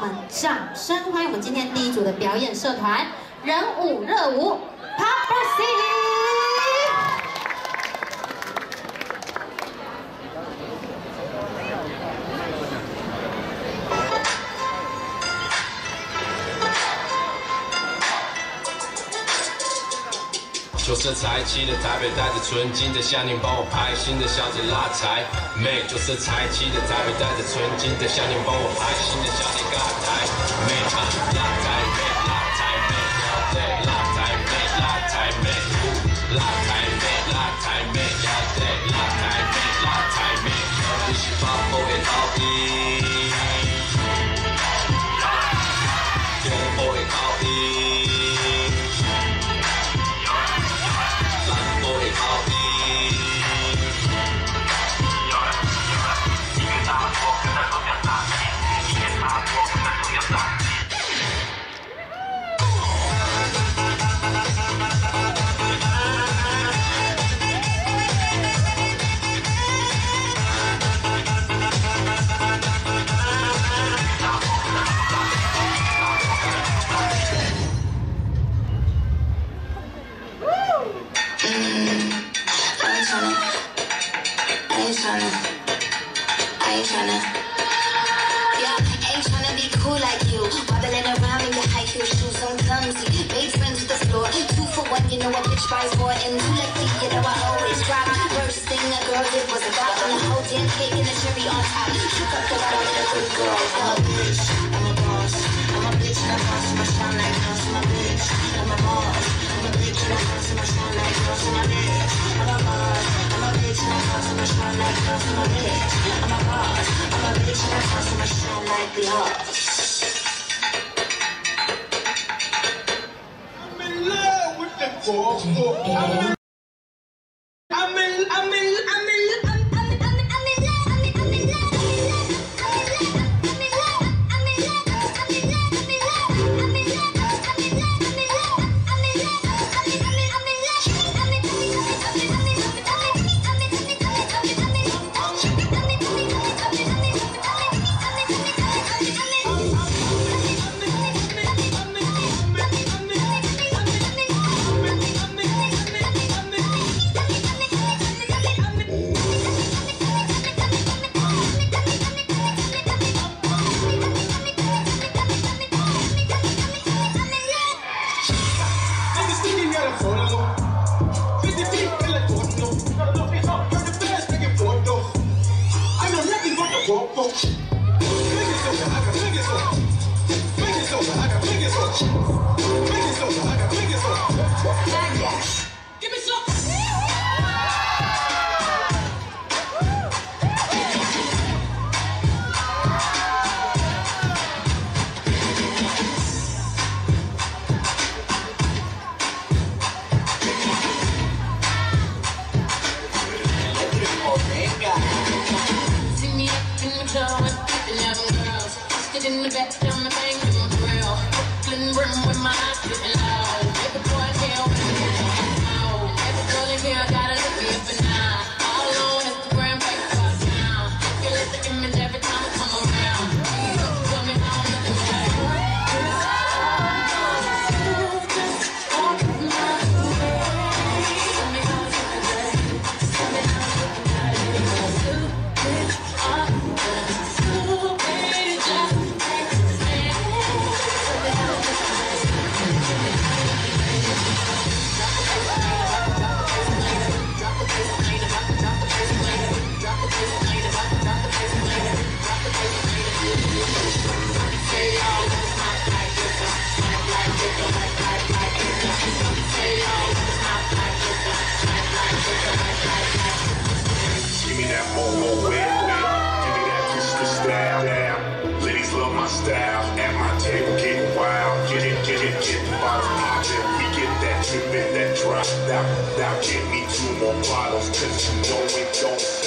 们掌声欢迎我们今天第一组的表演社团仁武热舞 Papacy。 旧色彩漆的台北，带着纯金的项链帮我拍，新的小姐拉财妹。旧色彩漆的台北，带着纯金的项链帮我拍，新的小姐拉财妹。拉财妹，拉财妹，要得拉财妹，拉财妹，拉财妹，拉财妹，要得拉财妹，拉财妹。你是发布的高音，中部的高音。 Price more and too lucky, you know I always drop. First thing a girl did was a rock and the whole damn cake and the cherry on top. Shook up the bottom of the good girl. I'm a bitch, I'm a boss. I'm a bitch and I'm boss, I'ma shine like girls. I'm a bitch, I'm a boss. I'm a bitch and I'm boss, I'ma shine like girls. I'm a bitch, I'm a boss. I'm a bitch and I'm boss, I'ma shine like girls. I'm a bitch, I'm a boss. I'm a bitch and I'm boss, I'ma shine like girls. In the back, I'm a thing, I'm a real. Brooklyn rim with my eyes getting low. Every boy here, every girl in here gotta look me up and down. All on Instagram, Facebook now. You look the image every time I come around. You tell me how I'm looking like. Give me that more wet. Give me that Mr. Style now. Ladies love my style. At my table getting wild. Get the bottles poppin'. We get that trippin', that drop. Now get me 2 more bottles. Cause you know it don't